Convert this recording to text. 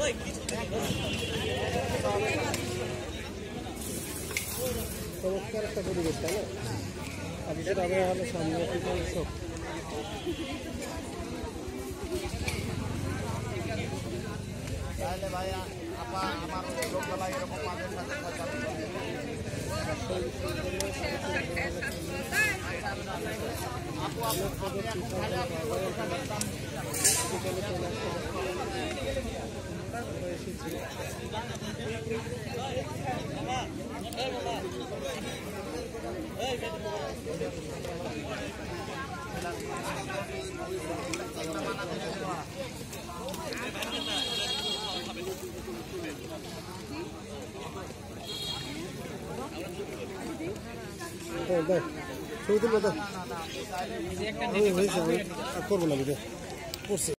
চমৎকার একটা পরিবেশ, তাই না? আজকের আবহাওয়া হলো সামনে সব ছবি তুলবো তো হয়েছে, আমি করবো না ভিডিও করছি।